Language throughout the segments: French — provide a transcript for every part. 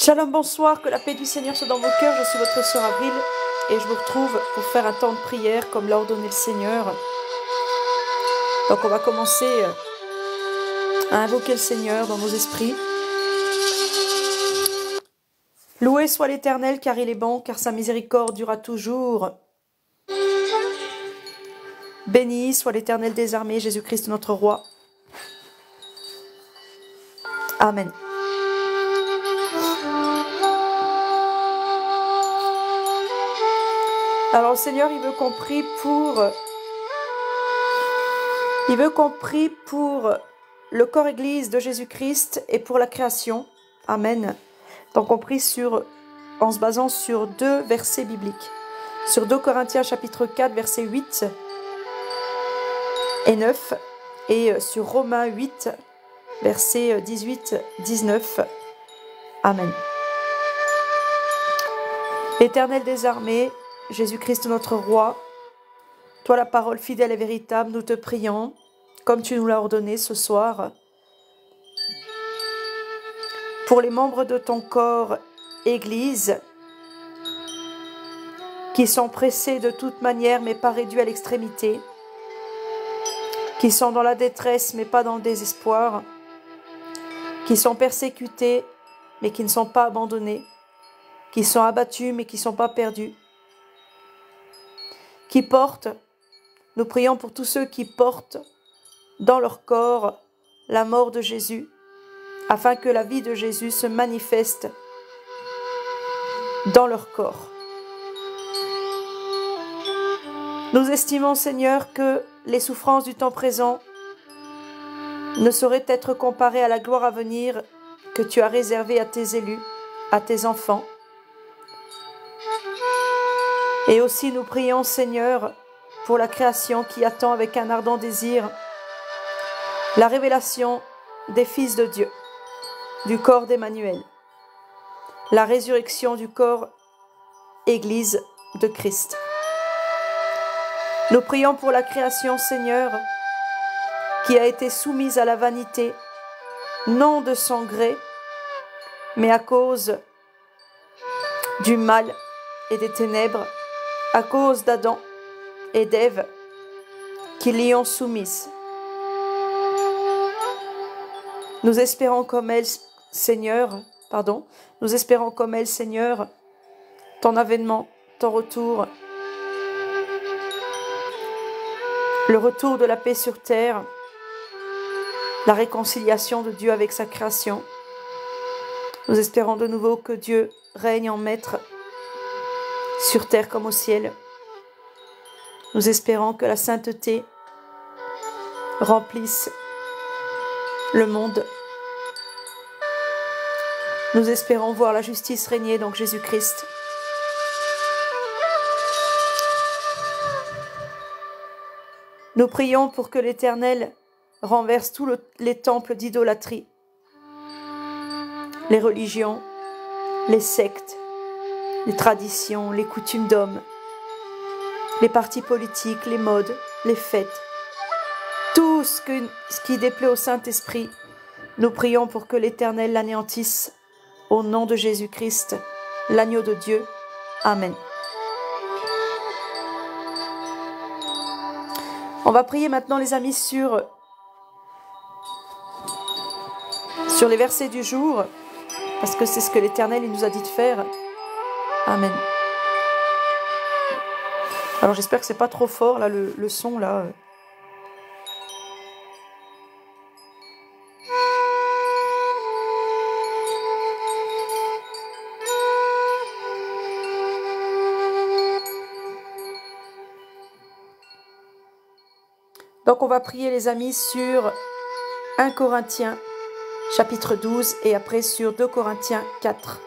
Shalom, bonsoir, que la paix du Seigneur soit dans vos cœurs. Je suis votre sœur Avril et je vous retrouve pour faire un temps de prière comme l'a ordonné le Seigneur. Donc on va commencer à invoquer le Seigneur dans nos esprits. Loué soit l'Éternel car il est bon, car sa miséricorde durera toujours. Béni soit l'Éternel des armées, Jésus-Christ notre roi. Amen. Alors le Seigneur, il veut qu'on prie pour le corps Église de Jésus-Christ et pour la création. Amen. Donc on prie en se basant sur deux versets bibliques. Sur 2 Corinthiens chapitre 4 versets 8 et 9 et sur Romains 8 versets 18-19. Amen. Éternel des armées, Jésus-Christ notre roi, toi la parole fidèle et véritable, nous te prions, comme tu nous l'as ordonné ce soir, pour les membres de ton corps Église, qui sont pressés de toute manière mais pas réduits à l'extrémité, qui sont dans la détresse mais pas dans le désespoir, qui sont persécutés mais qui ne sont pas abandonnés, qui sont abattus mais qui ne sont pas perdus, qui portent, nous prions pour tous ceux qui portent dans leur corps la mort de Jésus, afin que la vie de Jésus se manifeste dans leur corps. Nous estimons, Seigneur, que les souffrances du temps présent ne sauraient être comparées à la gloire à venir que tu as réservée à tes élus, à tes enfants. Et aussi nous prions, Seigneur, pour la création qui attend avec un ardent désir la révélation des fils de Dieu, du corps d'Emmanuel, la résurrection du corps Église de Christ. Nous prions pour la création, Seigneur, qui a été soumise à la vanité, non de son gré, mais à cause du mal et des ténèbres, à cause d'Adam et d'Ève, qui l'y ont soumise. Nous espérons comme elle, Seigneur, ton avènement, ton retour, le retour de la paix sur terre, la réconciliation de Dieu avec sa création. Nous espérons de nouveau que Dieu règne en maître sur terre comme au ciel. Nous espérons que la sainteté remplisse le monde. Nous espérons voir la justice régner, donc Jésus-Christ. Nous prions pour que l'Éternel renverse tous les temples d'idolâtrie, les religions, les sectes, les traditions, les coutumes d'hommes, les partis politiques, les modes, les fêtes, tout ce qui déplaît au Saint-Esprit. Nous prions pour que l'Éternel l'anéantisse au nom de Jésus-Christ, l'agneau de Dieu. Amen. On va prier maintenant, les amis, sur les versets du jour, parce que c'est ce que l'Éternel nous a dit de faire. Amen. Alors j'espère que c'est pas trop fort là le son là. Donc on va prier, les amis, sur 1 Corinthiens chapitre 12 et après sur 2 Corinthiens 4.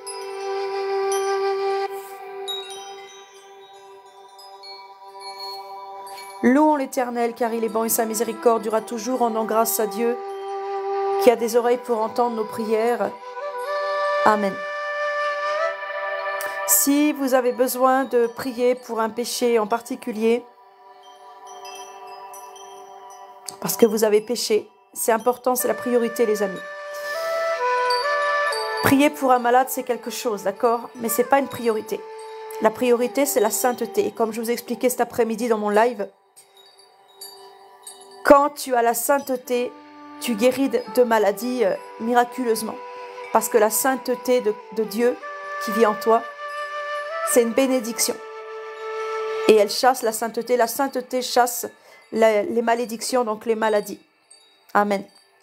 Louons l'Éternel car il est bon et sa miséricorde durera toujours. Rendons grâce à Dieu qui a des oreilles pour entendre nos prières. Amen. Si vous avez besoin de prier pour un péché en particulier, parce que vous avez péché, c'est important, c'est la priorité, les amis. Prier pour un malade, c'est quelque chose, d'accord? Mais ce n'est pas une priorité. La priorité, c'est la sainteté. Et comme je vous ai expliqué cet après-midi dans mon live, quand tu as la sainteté, tu guéris de maladies miraculeusement. Parce que la sainteté de Dieu qui vit en toi, c'est une bénédiction. Et elle chasse la sainteté. La sainteté chasse les malédictions, donc les maladies. Amen.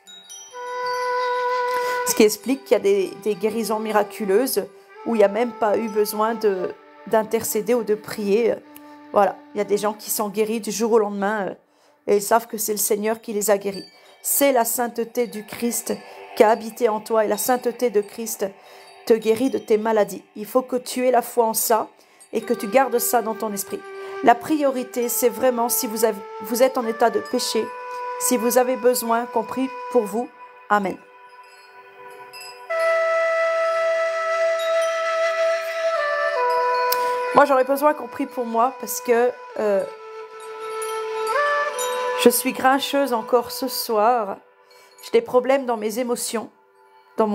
Ce qui explique qu'il y a des guérisons miraculeuses où il n'y a même pas eu besoin d'intercéder ou de prier. Voilà, il y a des gens qui sont guéris du jour au lendemain et ils savent que c'est le Seigneur qui les a guéris. C'est la sainteté du Christ qui a habité en toi et la sainteté de Christ te guérit de tes maladies. Il faut que tu aies la foi en ça et que tu gardes ça dans ton esprit. La priorité, c'est vraiment si vous êtes en état de péché, si vous avez besoin qu'on prie pour vous. Amen. Moi, j'aurais besoin qu'on prie pour moi parce que je suis grincheuse encore ce soir. J'ai des problèmes dans mes émotions, dans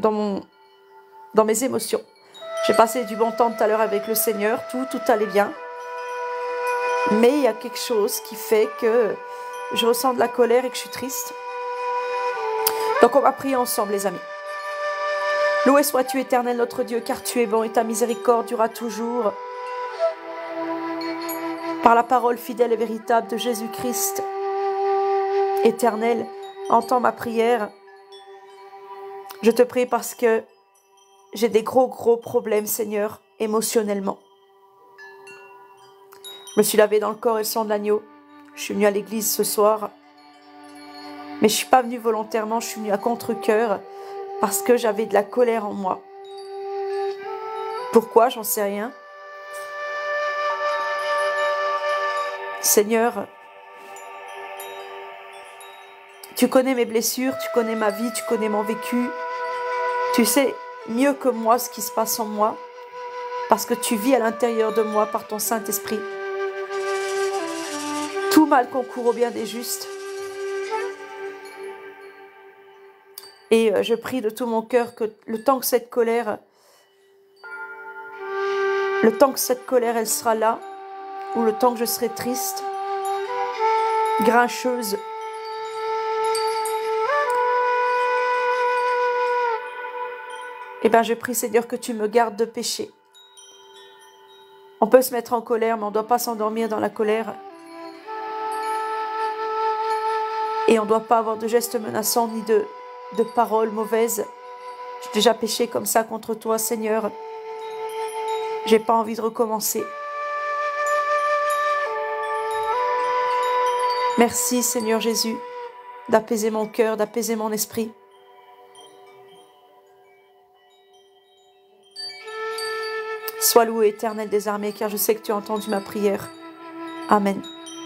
mes émotions. J'ai passé du bon temps tout à l'heure avec le Seigneur, tout allait bien. Mais il y a quelque chose qui fait que je ressens de la colère et que je suis triste. Donc on va prier ensemble, les amis. Loué sois-tu, Éternel, notre Dieu, car tu es bon et ta miséricorde durera toujours. Par la parole fidèle et véritable de Jésus-Christ, Éternel, entends ma prière. Je te prie parce que j'ai des gros problèmes, Seigneur, émotionnellement. Je me suis lavé dans le corps et le sang de l'agneau. Je suis venue à l'église ce soir. Mais je ne suis pas venue volontairement, je suis venue à contre-cœur parce que j'avais de la colère en moi. Pourquoi? J'en sais rien. Seigneur, tu connais mes blessures, tu connais ma vie, tu connais mon vécu. Tu sais mieux que moi ce qui se passe en moi parce que tu vis à l'intérieur de moi par ton Saint-Esprit. Tout mal concourt au bien des justes. Et je prie de tout mon cœur que le temps que cette colère elle sera là, ou le temps que je serai triste, grincheuse, eh bien je prie Seigneur que tu me gardes de péché. On peut se mettre en colère, mais on ne doit pas s'endormir dans la colère. Et on ne doit pas avoir de gestes menaçants ni de paroles mauvaises. J'ai déjà péché comme ça contre toi, Seigneur. J'ai pas envie de recommencer. Merci, Seigneur Jésus, d'apaiser mon cœur, d'apaiser mon esprit. Sois loué, Éternel des armées, car je sais que tu as entendu ma prière. Amen.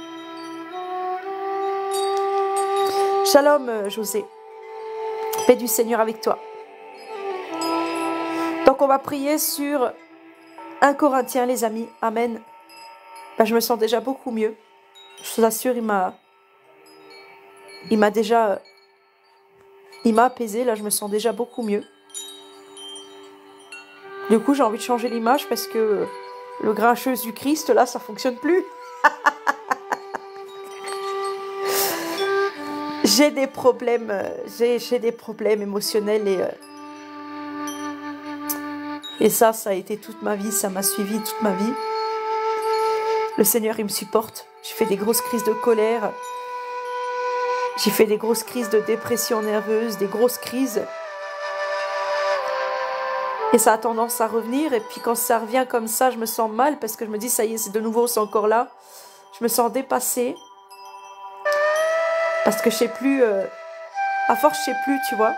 Shalom, José. Paix du Seigneur avec toi. Donc on va prier sur 1 Corinthiens, les amis. Amen. Ben, je me sens déjà beaucoup mieux. Je vous assure, il m'a apaisé. Là, je me sens déjà beaucoup mieux. Du coup, j'ai envie de changer l'image parce que le grincheuse du Christ, là, ça fonctionne plus. J'ai des problèmes émotionnels et ça a été toute ma vie, ça m'a suivi toute ma vie. Le Seigneur, il me supporte. J'ai fait des grosses crises de colère. J'ai fait des grosses crises de dépression nerveuse, des grosses crises. Et ça a tendance à revenir. Et puis quand ça revient comme ça, je me sens mal parce que je me dis, ça y est, c'est de nouveau, c'est encore là. Je me sens dépassée. Parce que je sais plus, à force je sais plus, tu vois.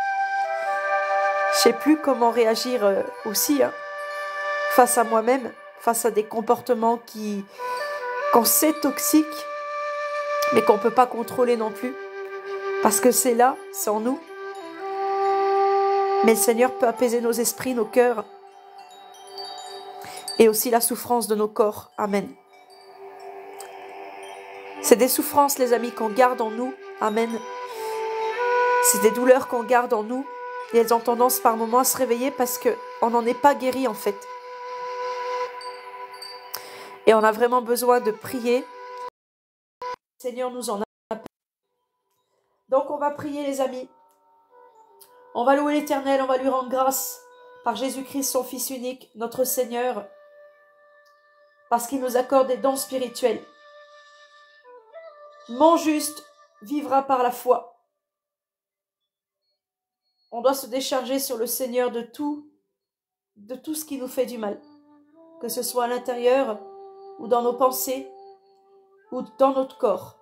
Je sais plus comment réagir aussi, hein, face à moi-même, face à des comportements qu'on sait toxiques, mais qu'on ne peut pas contrôler non plus. Parce que c'est là, c'est en nous. Mais le Seigneur peut apaiser nos esprits, nos cœurs, et aussi la souffrance de nos corps. Amen. C'est des souffrances, les amis, qu'on garde en nous. Amen. C'est des douleurs qu'on garde en nous Et elles ont tendance par moments à se réveiller parce qu'on n'en est pas guéri en fait. Et on a vraiment besoin de prier. Le Seigneur nous en appelle. Donc on va prier les amis. On va louer l'Éternel, on va lui rendre grâce par Jésus-Christ, son Fils unique, notre Seigneur, parce qu'il nous accorde des dons spirituels. Mon juste vivra par la foi. On doit se décharger sur le Seigneur de tout ce qui nous fait du mal, que ce soit à l'intérieur ou dans nos pensées ou dans notre corps.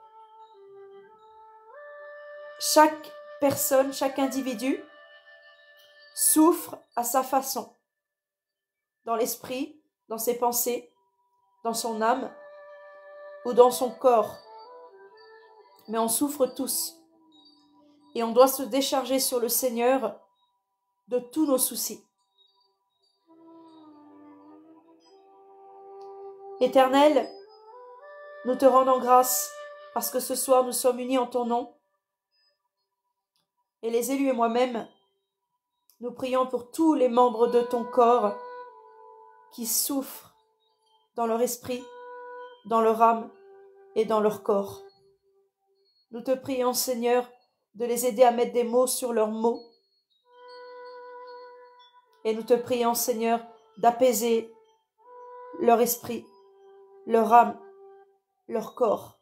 Chaque personne, chaque individu souffre à sa façon, dans l'esprit, dans ses pensées, dans son âme ou dans son corps. Mais on souffre tous. Et on doit se décharger sur le Seigneur de tous nos soucis. Éternel, nous te rendons grâce parce que ce soir nous sommes unis en ton nom. Et les élus et moi-même, nous prions pour tous les membres de ton corps qui souffrent dans leur esprit, dans leur âme et dans leur corps. Nous te prions, Seigneur, de les aider à mettre des mots sur leurs mots. Et nous te prions, Seigneur, d'apaiser leur esprit, leur âme, leur corps.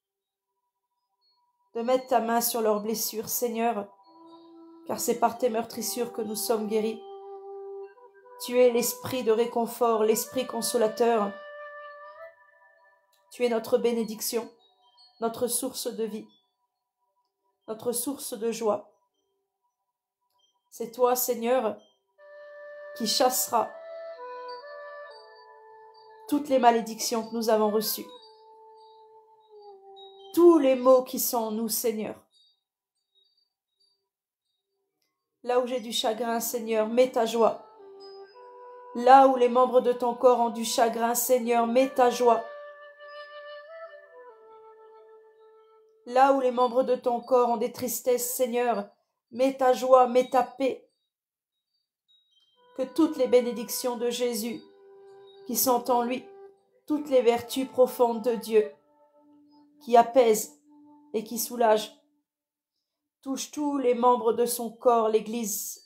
De mettre ta main sur leurs blessures, Seigneur, car c'est par tes meurtrissures que nous sommes guéris. Tu es l'esprit de réconfort, l'esprit consolateur. Tu es notre bénédiction, notre source de vie, notre source de joie. C'est toi, Seigneur, qui chasseras toutes les malédictions que nous avons reçues. Tous les maux qui sont en nous, Seigneur. Là où j'ai du chagrin, Seigneur, mets ta joie. Là où les membres de ton corps ont du chagrin, Seigneur, mets ta joie. Là où les membres de ton corps ont des tristesses, Seigneur, mets ta joie, mets ta paix. Que toutes les bénédictions de Jésus qui sont en lui, toutes les vertus profondes de Dieu, qui apaisent et qui soulagent, touchent tous les membres de son corps, l'Église.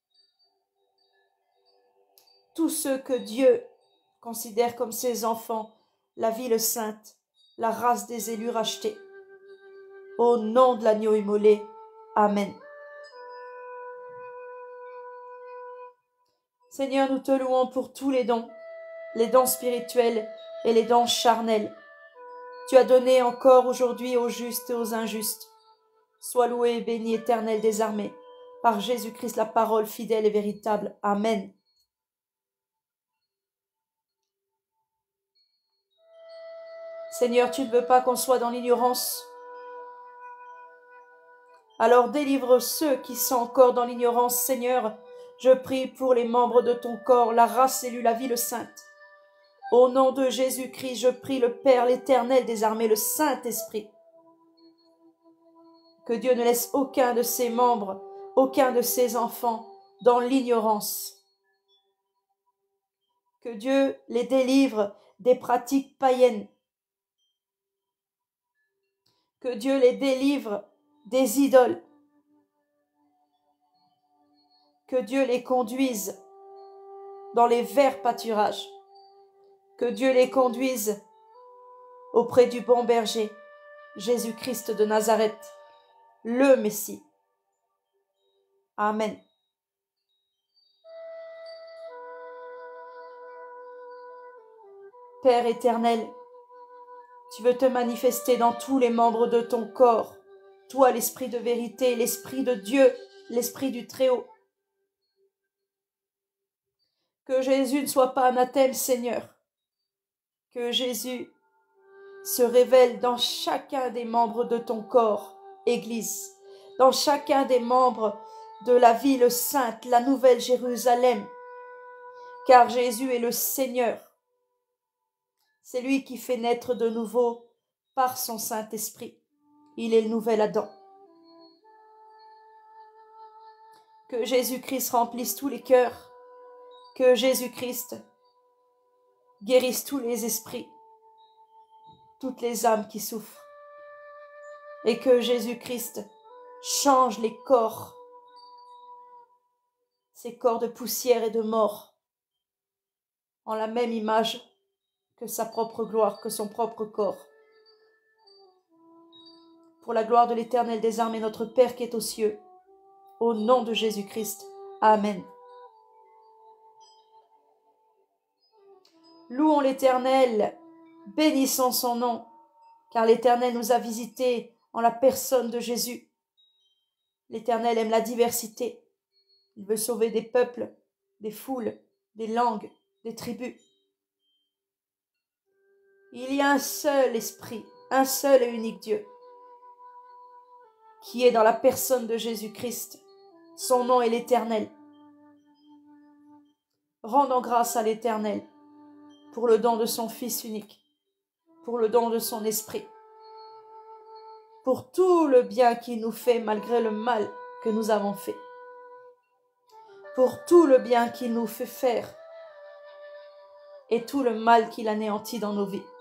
Tous ceux que Dieu considère comme ses enfants, la ville sainte, la race des élus rachetés. Au nom de l'agneau immolé. Amen. Seigneur, nous te louons pour tous les dons spirituels et les dons charnels. Tu as donné encore aujourd'hui aux justes et aux injustes. Sois loué et béni, Éternel des armées, par Jésus-Christ la parole fidèle et véritable. Amen. Seigneur, tu ne veux pas qu'on soit dans l'ignorance. Alors délivre ceux qui sont encore dans l'ignorance, Seigneur. Je prie pour les membres de ton corps, la race élue, la ville sainte. Au nom de Jésus-Christ, je prie le Père, l'Éternel des armées, le Saint-Esprit. Que Dieu ne laisse aucun de ses membres, aucun de ses enfants dans l'ignorance. Que Dieu les délivre des pratiques païennes. Que Dieu les délivre des idoles. Que Dieu les conduise dans les verts pâturages. Que Dieu les conduise auprès du bon berger, Jésus-Christ de Nazareth, le Messie. Amen. Père éternel, tu veux te manifester dans tous les membres de ton corps, toi l'esprit de vérité, l'esprit de Dieu, l'esprit du Très-Haut. Que Jésus ne soit pas anathème, Seigneur. Que Jésus se révèle dans chacun des membres de ton corps, Église, dans chacun des membres de la ville sainte, la nouvelle Jérusalem, car Jésus est le Seigneur. C'est lui qui fait naître de nouveau par son Saint-Esprit. Il est le nouvel Adam. Que Jésus-Christ remplisse tous les cœurs. Que Jésus-Christ guérisse tous les esprits, toutes les âmes qui souffrent. Et que Jésus-Christ change les corps, ces corps de poussière et de mort, en la même image que sa propre gloire, que son propre corps. Pour la gloire de l'Éternel des armées, notre Père qui est aux cieux, au nom de Jésus-Christ. Amen. Louons l'Éternel, bénissons son nom, car l'Éternel nous a visités en la personne de Jésus. L'Éternel aime la diversité. Il veut sauver des peuples, des foules, des langues, des tribus. Il y a un seul esprit, un seul et unique Dieu, qui est dans la personne de Jésus-Christ. Son nom est l'Éternel. Rendons grâce à l'Éternel pour le don de son Fils unique, pour le don de son esprit, pour tout le bien qu'il nous fait malgré le mal que nous avons fait, pour tout le bien qu'il nous fait faire et tout le mal qu'il anéantit dans nos vies.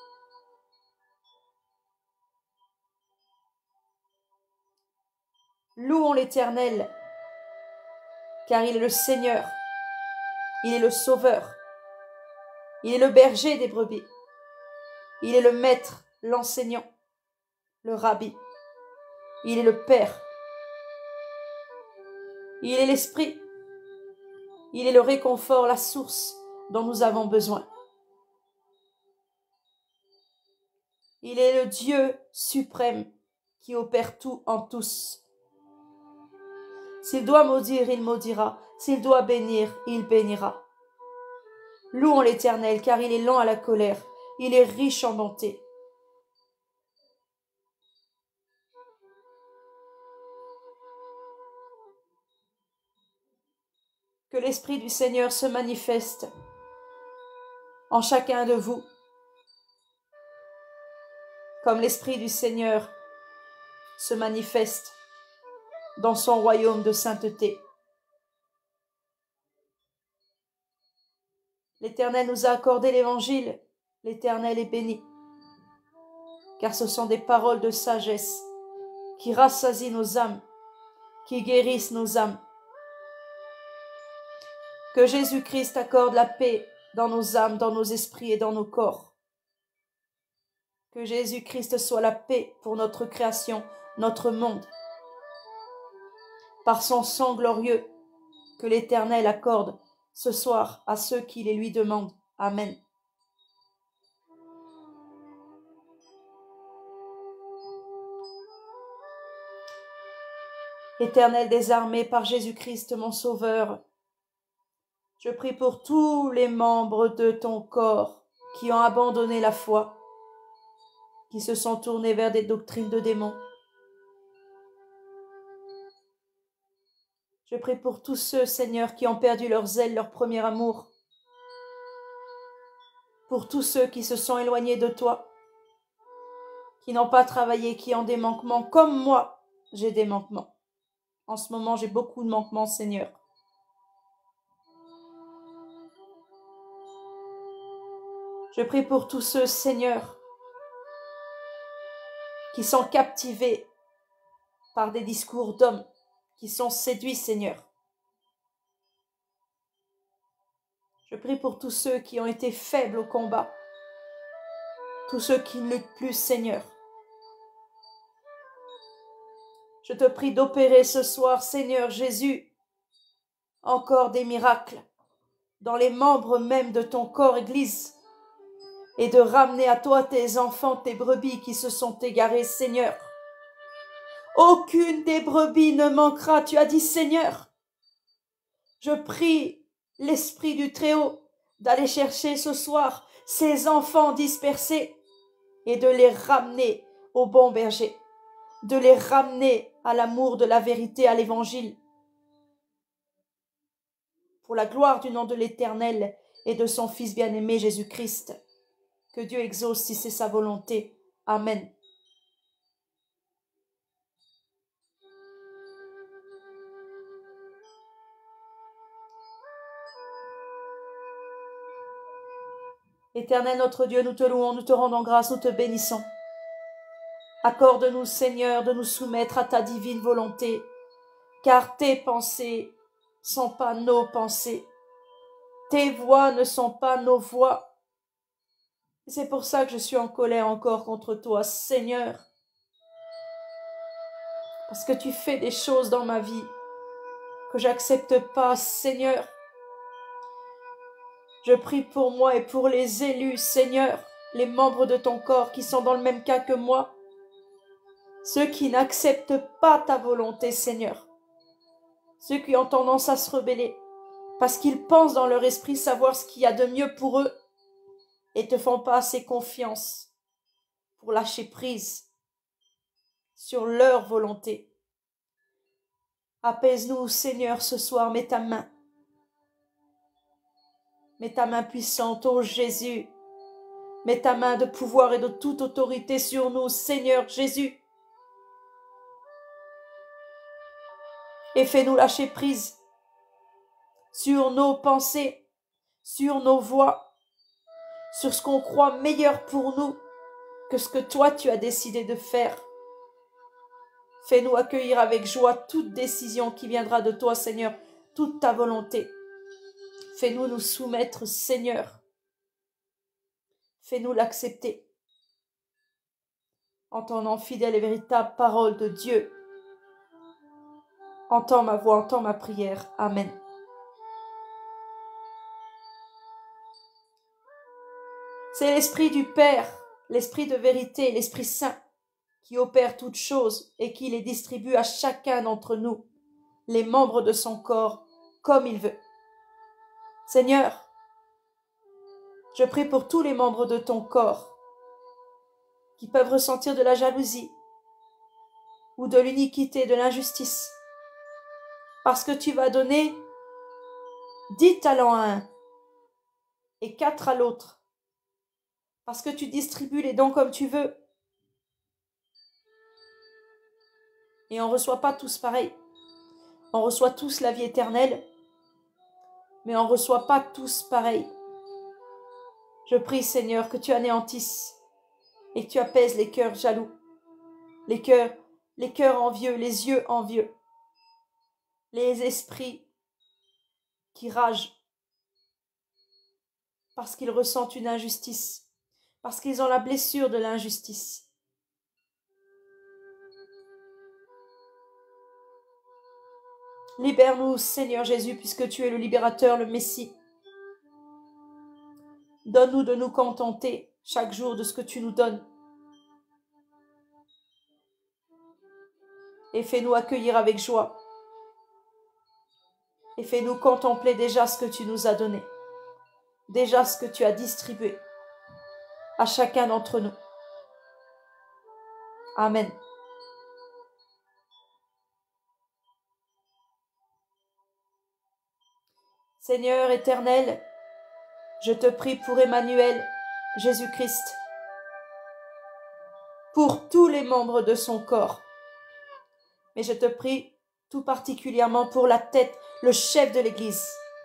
Louons l'Éternel, car il est le Seigneur, il est le Sauveur, il est le berger des brebis, il est le Maître, l'enseignant, le Rabbi, il est le Père, il est l'Esprit, il est le réconfort, la source dont nous avons besoin. Il est le Dieu suprême qui opère tout en tous. S'il doit maudire, il maudira. S'il doit bénir, il bénira. Louons l'Éternel, car il est lent à la colère. Il est riche en bonté. Que l'Esprit du Seigneur se manifeste en chacun de vous, comme l'Esprit du Seigneur se manifeste dans son royaume de sainteté. L'Éternel nous a accordé l'Évangile, l'Éternel est béni, car ce sont des paroles de sagesse qui rassasient nos âmes, qui guérissent nos âmes. Que Jésus-Christ accorde la paix dans nos âmes, dans nos esprits et dans nos corps. Que Jésus-Christ soit la paix pour notre création, notre monde. Par son sang glorieux, que l'Éternel accorde ce soir à ceux qui les lui demandent. Amen. Éternel des armées, par Jésus-Christ mon Sauveur, je prie pour tous les membres de ton corps qui ont abandonné la foi, qui se sont tournés vers des doctrines de démons. Je prie pour tous ceux, Seigneur, qui ont perdu leur zèle, leur premier amour. Pour tous ceux qui se sont éloignés de toi, qui n'ont pas travaillé, qui ont des manquements, comme moi, j'ai des manquements. En ce moment, j'ai beaucoup de manquements, Seigneur. Je prie pour tous ceux, Seigneur, qui sont captivés par des discours d'hommes, qui sont séduits, Seigneur. Je prie pour tous ceux qui ont été faibles au combat, tous ceux qui ne luttent plus, Seigneur. Je te prie d'opérer ce soir, Seigneur Jésus, encore des miracles dans les membres même de ton corps Église, et de ramener à toi tes enfants, tes brebis qui se sont égarés, Seigneur. Aucune des brebis ne manquera, tu as dit, Seigneur. Je prie l'Esprit du Très-Haut d'aller chercher ce soir ces enfants dispersés et de les ramener au bon berger, de les ramener à l'amour de la vérité, à l'Évangile. Pour la gloire du nom de l'Éternel et de son Fils bien-aimé Jésus-Christ, que Dieu exauce si c'est sa volonté. Amen. Éternel notre Dieu, nous te louons, nous te rendons grâce, nous te bénissons. Accorde-nous, Seigneur, de nous soumettre à ta divine volonté, car tes pensées ne sont pas nos pensées. Tes voies ne sont pas nos voies. C'est pour ça que je suis en colère encore contre toi, Seigneur. Parce que tu fais des choses dans ma vie que j'accepte pas, Seigneur. Je prie pour moi et pour les élus, Seigneur, les membres de ton corps qui sont dans le même cas que moi, ceux qui n'acceptent pas ta volonté, Seigneur, ceux qui ont tendance à se rebeller, parce qu'ils pensent dans leur esprit savoir ce qu'il y a de mieux pour eux et te font pas assez confiance pour lâcher prise sur leur volonté. Apaise-nous, Seigneur, ce soir, mets ta main. Mets ta main puissante, ô Jésus. Mets ta main de pouvoir et de toute autorité sur nous, Seigneur Jésus. Et fais-nous lâcher prise sur nos pensées, sur nos voies, sur ce qu'on croit meilleur pour nous que ce que toi tu as décidé de faire. Fais-nous accueillir avec joie toute décision qui viendra de toi, Seigneur, toute ta volonté. Fais-nous nous soumettre, Seigneur. Fais-nous l'accepter. Entendant fidèle et véritable parole de Dieu. Entends ma voix, entends ma prière. Amen. C'est l'Esprit du Père, l'Esprit de vérité, l'Esprit Saint, qui opère toutes choses et qui les distribue à chacun d'entre nous, les membres de son corps, comme il veut. Seigneur, je prie pour tous les membres de ton corps qui peuvent ressentir de la jalousie ou de l'iniquité, de l'injustice, parce que tu vas donner 10 talents à un et 4 à l'autre, parce que tu distribues les dons comme tu veux. Et on ne reçoit pas tous pareil. On reçoit tous la vie éternelle, mais on ne reçoit pas tous pareil. Je prie, Seigneur, que tu anéantisses et que tu apaises les cœurs jaloux, les cœurs envieux, les yeux envieux, les esprits qui ragent parce qu'ils ressentent une injustice, parce qu'ils ont la blessure de l'injustice. Libère-nous, Seigneur Jésus, puisque tu es le libérateur, le Messie. Donne-nous de nous contenter chaque jour de ce que tu nous donnes. Et fais-nous accueillir avec joie. Et fais-nous contempler déjà ce que tu nous as donné. Déjà ce que tu as distribué à chacun d'entre nous. Amen. Seigneur éternel, je te prie pour Emmanuel, Jésus-Christ, pour tous les membres de son corps. Mais je te prie tout particulièrement pour la tête, le chef de l'Église,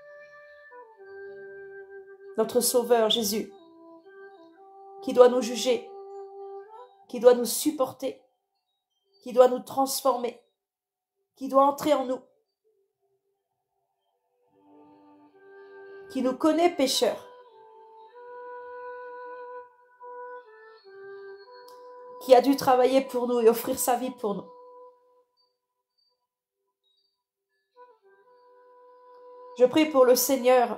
notre Sauveur Jésus, qui doit nous juger, qui doit nous supporter, qui doit nous transformer, qui doit entrer en nous, qui nous connaît pécheurs, qui a dû travailler pour nous et offrir sa vie pour nous. Je prie pour le Seigneur,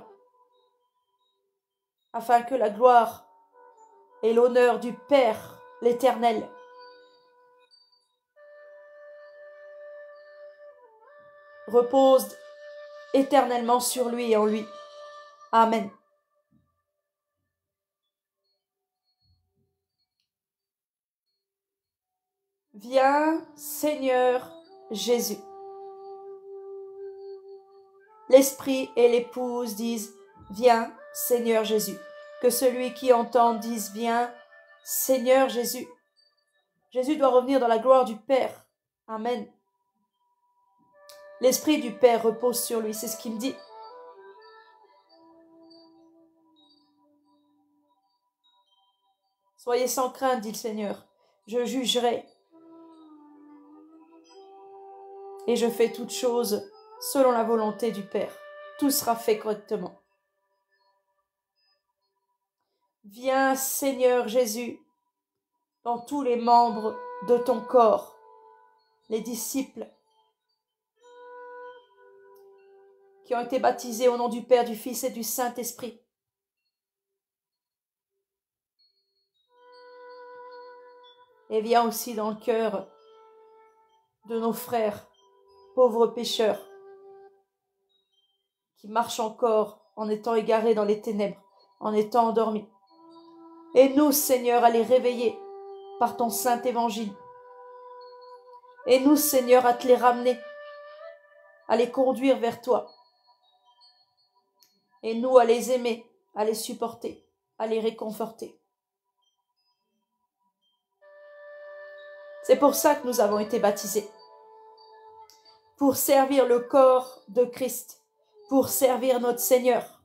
afin que la gloire et l'honneur du Père, l'Éternel, reposent éternellement sur lui et en lui. Amen. Viens, Seigneur Jésus. L'Esprit et l'épouse disent, viens, Seigneur Jésus. Que celui qui entend dise, viens, Seigneur Jésus. Jésus doit revenir dans la gloire du Père. Amen. L'Esprit du Père repose sur lui, c'est ce qu'il me dit. Soyez sans crainte, dit le Seigneur. Je jugerai. Et je fais toutes choses selon la volonté du Père. Tout sera fait correctement. Viens, Seigneur Jésus, dans tous les membres de ton corps, les disciples qui ont été baptisés au nom du Père, du Fils et du Saint-Esprit. Et viens aussi dans le cœur de nos frères, pauvres pécheurs, qui marchent encore en étant égarés dans les ténèbres, en étant endormis. Et nous, Seigneur, à les réveiller par ton saint évangile. Et nous, Seigneur, à te les ramener, à les conduire vers toi. Et nous, à les aimer, à les supporter, à les réconforter. C'est pour ça que nous avons été baptisés. Pour servir le corps de Christ, pour servir notre Seigneur,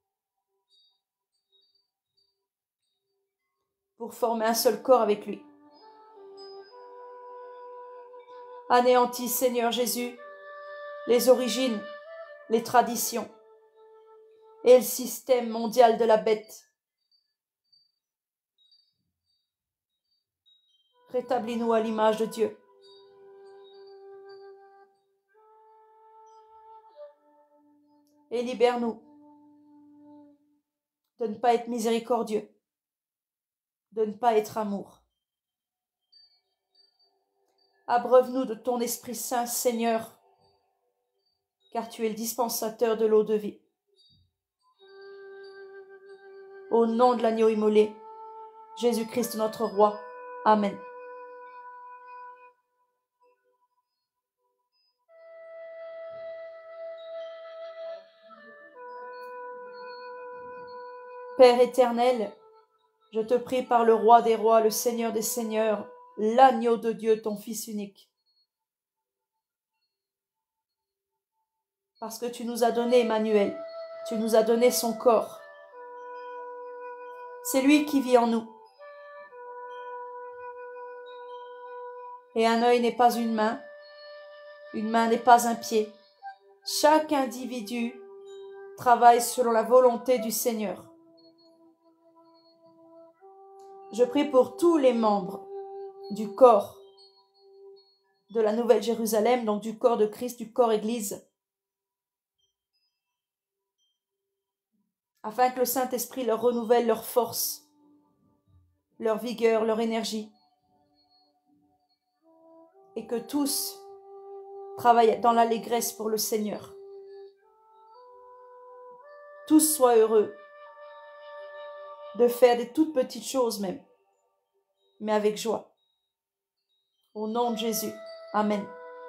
pour former un seul corps avec lui. Anéantis, Seigneur Jésus, les origines, les traditions et le système mondial de la bête. Rétablis-nous à l'image de Dieu. Et libère-nous de ne pas être miséricordieux, de ne pas être amour. Abreuve-nous de ton Esprit Saint, Seigneur, car tu es le dispensateur de l'eau de vie. Au nom de l'agneau immolé, Jésus-Christ notre Roi. Amen. Père éternel, je te prie par le Roi des rois, le Seigneur des seigneurs, l'agneau de Dieu, ton Fils unique. Parce que tu nous as donné Emmanuel, tu nous as donné son corps. C'est lui qui vit en nous. Et un œil n'est pas une main n'est pas un pied. Chaque individu travaille selon la volonté du Seigneur. Je prie pour tous les membres du corps de la Nouvelle Jérusalem, donc du corps de Christ, du corps Église, afin que le Saint-Esprit leur renouvelle leur force, leur vigueur, leur énergie, et que tous travaillent dans l'allégresse pour le Seigneur. Tous soient heureux de faire des toutes petites choses même, mais avec joie. Au nom de Jésus. Amen.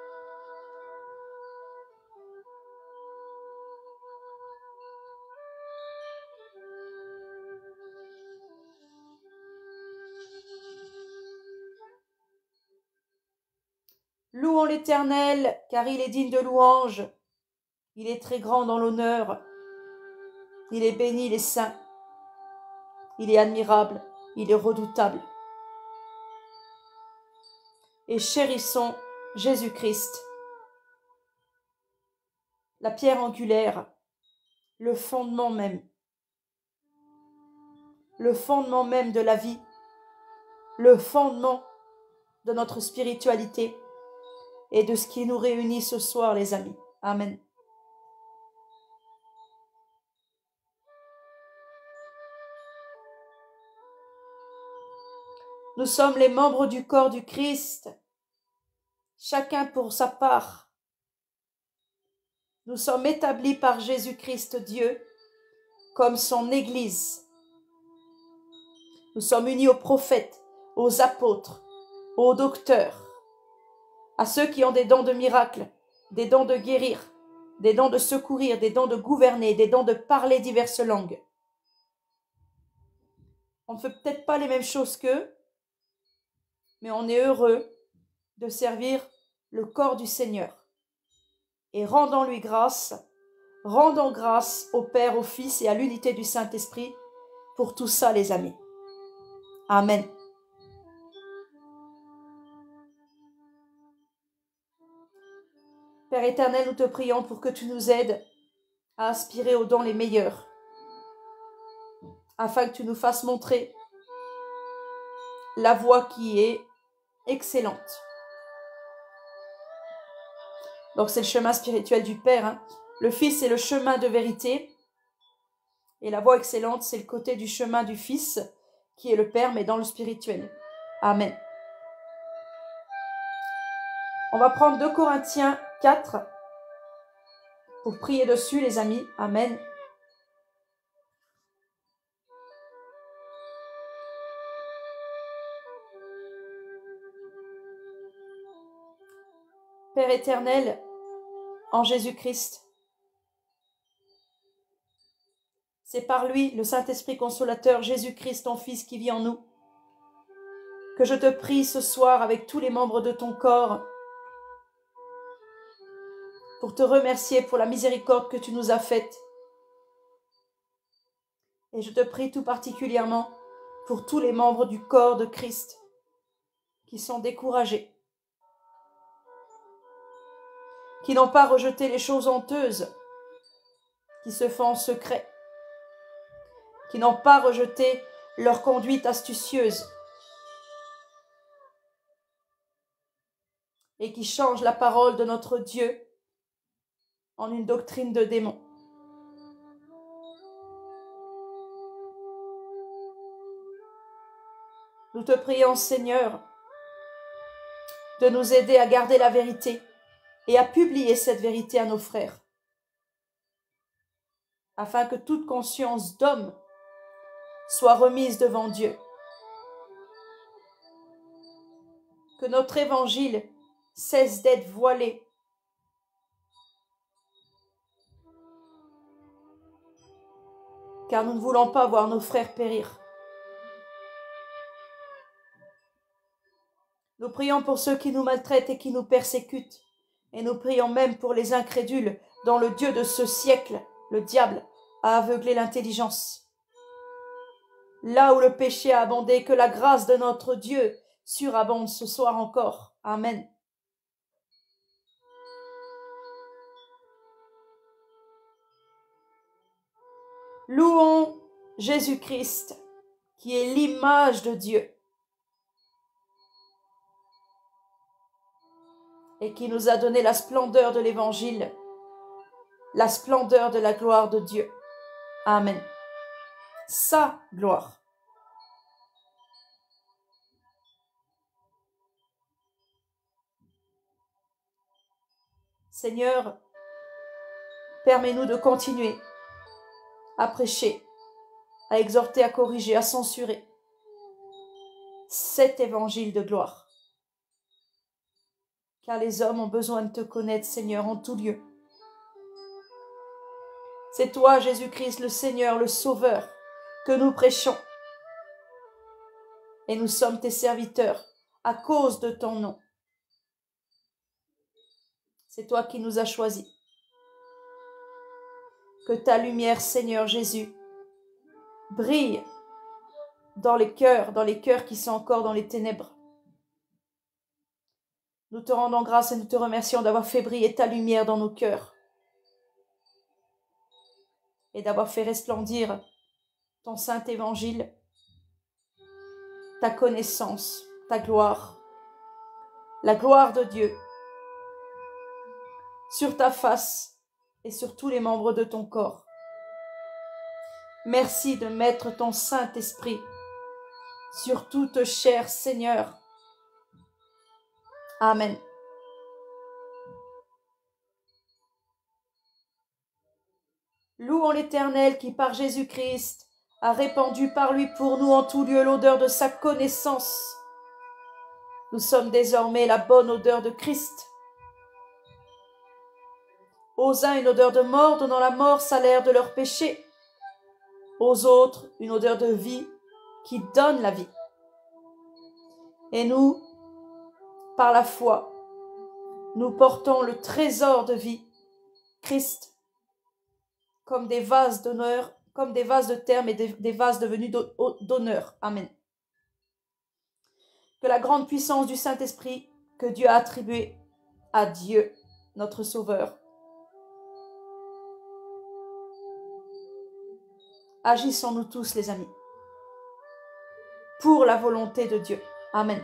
Louons l'Éternel, car il est digne de louange. Il est très grand dans l'honneur. Il est béni, il est saint. Il est admirable, il est redoutable. Et chérissons Jésus-Christ, la pierre angulaire, le fondement même de la vie, le fondement de notre spiritualité et de ce qui nous réunit ce soir, les amis. Amen. Nous sommes les membres du corps du Christ, chacun pour sa part. Nous sommes établis par Jésus-Christ Dieu comme son Église. Nous sommes unis aux prophètes, aux apôtres, aux docteurs, à ceux qui ont des dons de miracles, des dons de guérir, des dons de secourir, des dons de gouverner, des dons de parler diverses langues. On ne fait peut-être pas les mêmes choses qu'eux, mais on est heureux de servir le corps du Seigneur. Et rendons grâce au Père, au Fils et à l'unité du Saint-Esprit pour tout ça, les amis. Amen. Père éternel, nous te prions pour que tu nous aides à aspirer aux dons les meilleurs, afin que tu nous fasses montrer la voie qui est excellente. Donc c'est le chemin spirituel du Père. Hein. Le Fils, c'est le chemin de vérité. Et la voie excellente, c'est le côté du chemin du Fils, qui est le Père, mais dans le spirituel. Amen. On va prendre 2 Corinthiens 4 pour prier dessus, les amis. Amen. Père éternel, en Jésus-Christ, c'est par lui, le Saint-Esprit consolateur, Jésus-Christ, ton Fils, qui vit en nous, que je te prie ce soir avec tous les membres de ton corps, pour te remercier pour la miséricorde que tu nous as faite. Et je te prie tout particulièrement pour tous les membres du corps de Christ qui sont découragés, qui n'ont pas rejeté les choses honteuses qui se font en secret, qui n'ont pas rejeté leur conduite astucieuse et qui changent la parole de notre Dieu en une doctrine de démon. Nous te prions, Seigneur, de nous aider à garder la vérité et à publier cette vérité à nos frères, afin que toute conscience d'homme soit remise devant Dieu. Que notre évangile cesse d'être voilé, car nous ne voulons pas voir nos frères périr. Nous prions pour ceux qui nous maltraitent et qui nous persécutent, et nous prions même pour les incrédules dont le Dieu de ce siècle, le diable, a aveuglé l'intelligence. Là où le péché a abondé, que la grâce de notre Dieu surabonde ce soir encore. Amen. Louons Jésus-Christ, qui est l'image de Dieu et qui nous a donné la splendeur de l'Évangile, la splendeur de la gloire de Dieu. Amen. Sa gloire. Seigneur, permets-nous de continuer à prêcher, à exhorter, à corriger, à censurer cet évangile de gloire. Car les hommes ont besoin de te connaître, Seigneur, en tout lieu. C'est toi, Jésus-Christ, le Seigneur, le Sauveur, que nous prêchons. Et nous sommes tes serviteurs à cause de ton nom. C'est toi qui nous as choisis. Que ta lumière, Seigneur Jésus, brille dans les cœurs qui sont encore dans les ténèbres. Nous te rendons grâce et nous te remercions d'avoir fait briller ta lumière dans nos cœurs et d'avoir fait resplendir ton saint évangile, ta connaissance, ta gloire, la gloire de Dieu sur ta face et sur tous les membres de ton corps. Merci de mettre ton Saint-Esprit sur toute chair, Seigneur. Amen. Louons l'Éternel qui, par Jésus-Christ, a répandu par lui pour nous en tout lieu l'odeur de sa connaissance. Nous sommes désormais la bonne odeur de Christ. Aux uns, une odeur de mort, donnant la mort, salaire de leur péché. Aux autres, une odeur de vie qui donne la vie. Et nous, par la foi, nous portons le trésor de vie, Christ, comme des vases d'honneur, comme des vases de terre, mais des vases devenus d'honneur. Amen. que la grande puissance du Saint-Esprit que Dieu a attribuée à Dieu, notre Sauveur, agisse en nous tous, les amis, pour la volonté de Dieu. Amen.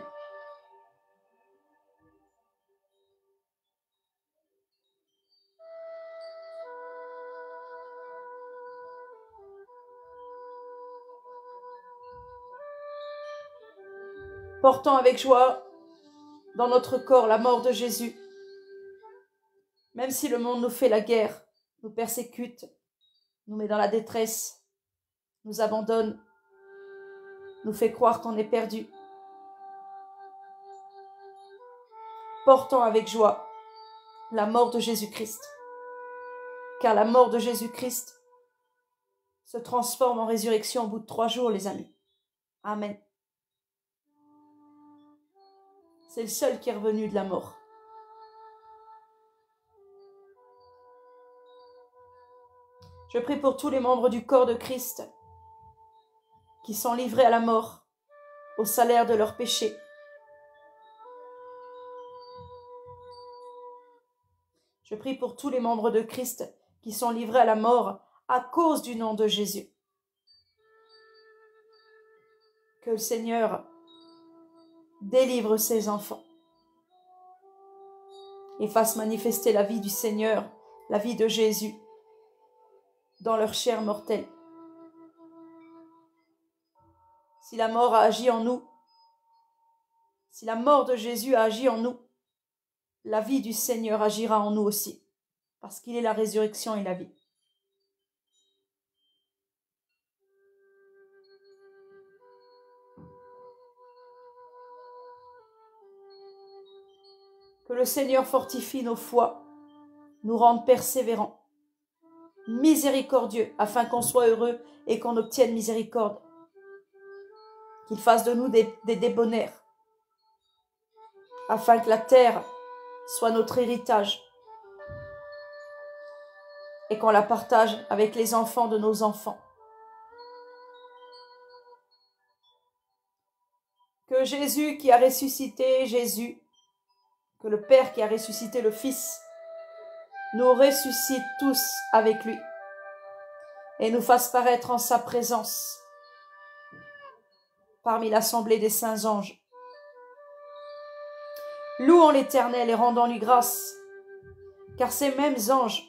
Portant avec joie dans notre corps la mort de Jésus, même si le monde nous fait la guerre, nous persécute, nous met dans la détresse, nous abandonne, nous fait croire qu'on est perdu. Portons avec joie la mort de Jésus-Christ, car la mort de Jésus-Christ se transforme en résurrection au bout de 3 jours, les amis. Amen. C'est le seul qui est revenu de la mort. Je prie pour tous les membres du corps de Christ qui sont livrés à la mort, au salaire de leurs péchés. Je prie pour tous les membres de Christ qui sont livrés à la mort à cause du nom de Jésus. Que le Seigneur délivre ses enfants et fasse manifester la vie du Seigneur, la vie de Jésus dans leur chair mortelle. Si la mort a agi en nous, si la mort de Jésus a agi en nous, la vie du Seigneur agira en nous aussi, parce qu'il est la résurrection et la vie. Que le Seigneur fortifie nos foi, nous rende persévérants, miséricordieux, afin qu'on soit heureux et qu'on obtienne miséricorde. Qu'il fasse de nous des débonnaires, afin que la terre soit notre héritage et qu'on la partage avec les enfants de nos enfants. Que Jésus qui a ressuscité Jésus, que le Père qui a ressuscité le Fils, nous ressuscite tous avec lui et nous fasse paraître en sa présence parmi l'assemblée des saints anges. Louons l'Éternel et rendons-lui grâce, car ces mêmes anges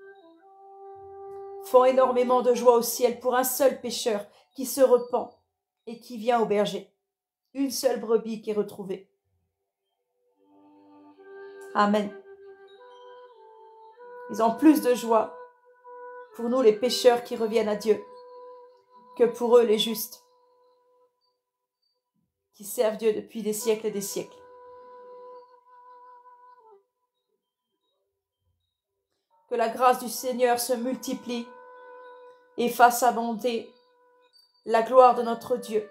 font énormément de joie au ciel pour un seul pécheur qui se repent et qui vient au berger. Une seule brebis qui est retrouvée. Amen. Ils ont plus de joie pour nous les pécheurs qui reviennent à Dieu que pour eux les justes qui servent Dieu depuis des siècles et des siècles. Que la grâce du Seigneur se multiplie et fasse abonder la gloire de notre Dieu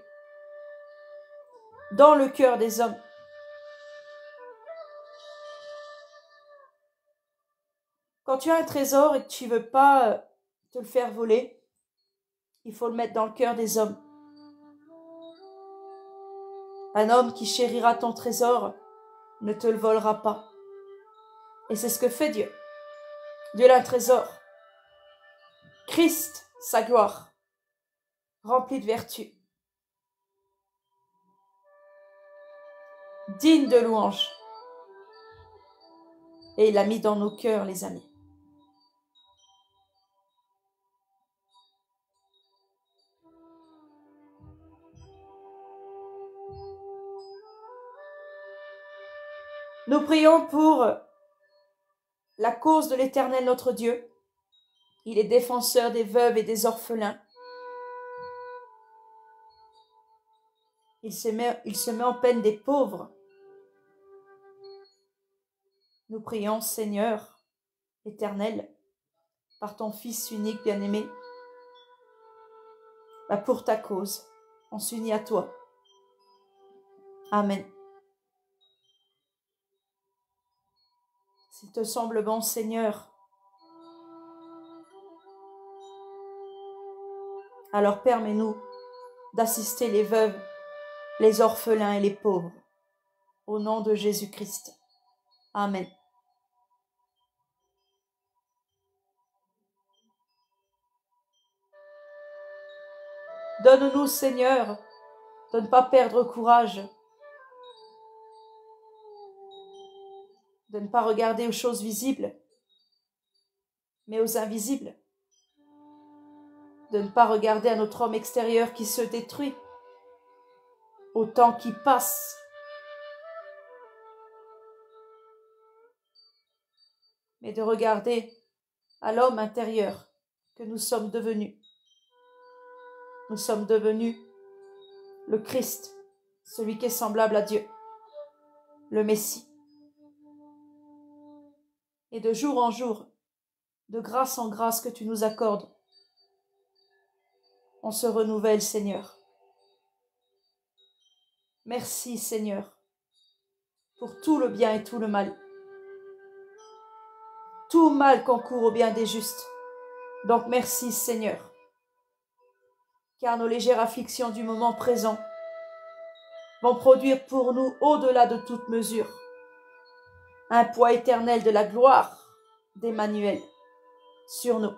dans le cœur des hommes. Quand tu as un trésor et que tu ne veux pas te le faire voler, il faut le mettre dans le cœur des hommes. Un homme qui chérira ton trésor ne te le volera pas. Et c'est ce que fait Dieu. Dieu a un trésor. Christ, sa gloire, rempli de vertu, digne de louange. Et il l'a mis dans nos cœurs, les amis. Nous prions pour la cause de l'Éternel notre Dieu. Il est défenseur des veuves et des orphelins. Il se met en peine des pauvres. Nous prions, Seigneur, Éternel, par ton Fils unique bien-aimé, pour ta cause, on s'unit à toi. Amen. S'il te semble bon, Seigneur, alors permets-nous d'assister les veuves, les orphelins et les pauvres. au nom de Jésus-Christ. Amen. Donne-nous, Seigneur, de ne pas perdre courage, de ne pas regarder aux choses visibles, mais aux invisibles, de ne pas regarder à notre homme extérieur qui se détruit, au temps qui passe, mais de regarder à l'homme intérieur que nous sommes devenus. Nous sommes devenus le Christ, celui qui est semblable à Dieu, le Messie. Et de jour en jour, de grâce en grâce que tu nous accordes, on se renouvelle, Seigneur. Merci, Seigneur, pour tout le bien et tout le mal. Tout mal concourt au bien des justes. Donc merci, Seigneur, car nos légères afflictions du moment présent vont produire pour nous, au-delà de toute mesure, un poids éternel de la gloire d'Emmanuel sur nous.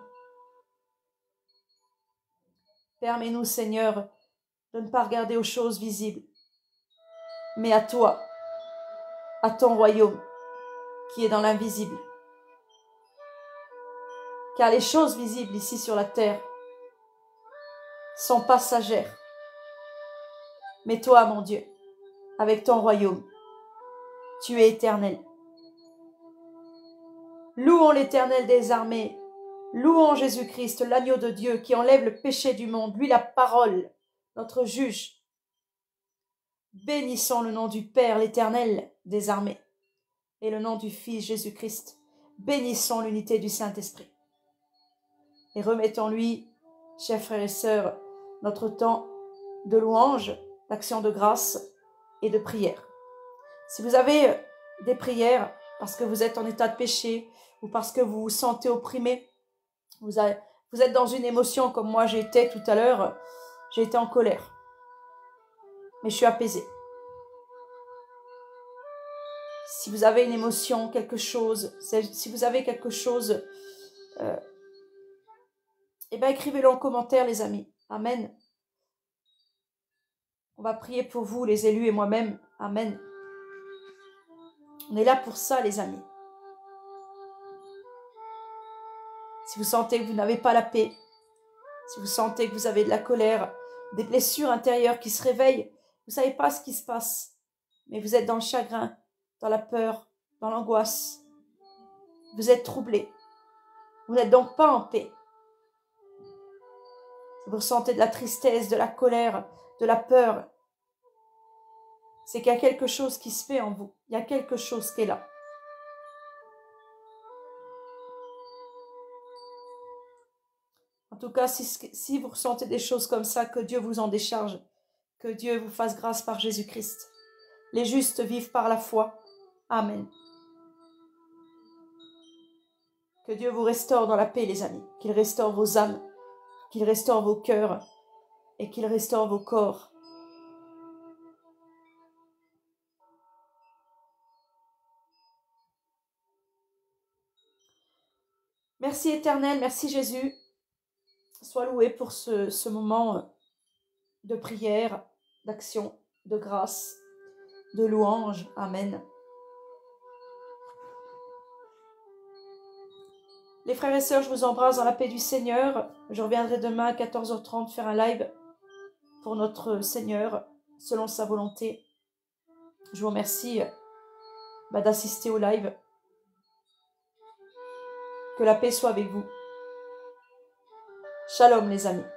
Permets-nous, Seigneur, de ne pas regarder aux choses visibles, mais à toi, à ton royaume qui est dans l'invisible. Car les choses visibles ici sur la terre sont passagères. Mais toi, mon Dieu, avec ton royaume, tu es éternel. Louons l'Éternel des armées, louons Jésus-Christ, l'agneau de Dieu qui enlève le péché du monde, lui la parole, notre juge. Bénissons le nom du Père, l'Éternel des armées, et le nom du Fils Jésus-Christ. Bénissons l'unité du Saint-Esprit. Et remettons-lui, chers frères et sœurs, notre temps de louange, d'action de grâce et de prière. Si vous avez des prières parce que vous êtes en état de péché ou parce que vous vous sentez opprimé, vous êtes dans une émotion comme moi j'étais tout à l'heure, j'ai été en colère, mais je suis apaisée. Si vous avez une émotion, quelque chose, si vous avez quelque chose, eh bien écrivez-le en commentaire, les amis. Amen. On va prier pour vous, les élus et moi-même. Amen. On est là pour ça, les amis. Si vous sentez que vous n'avez pas la paix, si vous sentez que vous avez de la colère, des blessures intérieures qui se réveillent, vous ne savez pas ce qui se passe, mais vous êtes dans le chagrin, dans la peur, dans l'angoisse. Vous êtes troublé. Vous n'êtes donc pas en paix. Si vous ressentez de la tristesse, de la colère, de la peur, c'est qu'il y a quelque chose qui se fait en vous. Il y a quelque chose qui est là. En tout cas, si vous ressentez des choses comme ça, que Dieu vous en décharge, que Dieu vous fasse grâce par Jésus-Christ. Les justes vivent par la foi. Amen. Que Dieu vous restaure dans la paix, les amis. Qu'il restaure vos âmes, qu'il restaure vos cœurs et qu'il restaure vos corps. Merci Éternel, merci Jésus. Sois loué pour ce moment de prière, d'action, de grâce, de louange. Amen. Les frères et sœurs, je vous embrasse dans la paix du Seigneur. Je reviendrai demain à 14h30 faire un live pour notre Seigneur, selon sa volonté. Je vous remercie d'assister au live. Que la paix soit avec vous. Shalom les amis.